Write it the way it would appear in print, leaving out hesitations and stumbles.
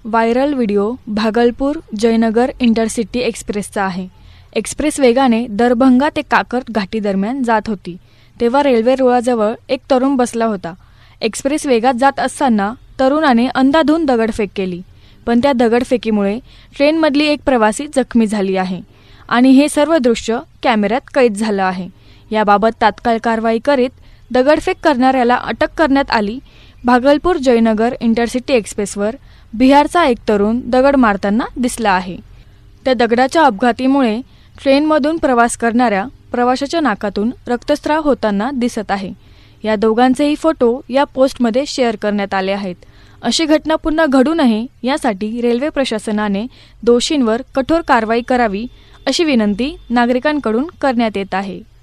Viral video Bhagalpur Jaynagar intercity एक्सप्रेसचा आहे। Express वेगाने दरभंगा ते काकर घाटी दरम्यान जात होती, तेव्हा रेल्वे रुळाजवळ एक तरुण बसला होता। एक्सप्रेस वेगात जात असताना तरुणाने अंधाधुंद दगडफेक केली, पण त्या दगडफेकीमुळे ट्रेनमधली एक प्रवासी जखमी झाली आहे आणि हे सर्व दृश्य कॅमेऱ्यात कैद झालं आहे। याबाबत तात्काळ कारवाई करीत दगडफेक करणाऱ्याला अटक करण्यात आली। भागलपूर जयनगर इंटरसिटी एक्सप्रेसवर बिहारचा एक तरुण दगड मारताना दिसला आहे। त्या दगडाच्या अपघातामुळे ट्रेनमधून प्रवास करणाऱ्या प्रवाशाच्या नाकातून रक्तस्राव होताना दिसत आहे। या दोघांचेही फोटो या पोस्टमध्ये शेअर करण्यात आले आहेत। अशी घटना पुन्हा घडू नये यासाठी रेल्वे प्रशासनाने दोषींवर कठोर कारवाई करावी अशी विनंती नागरिकांकडून करण्यात येत आहे।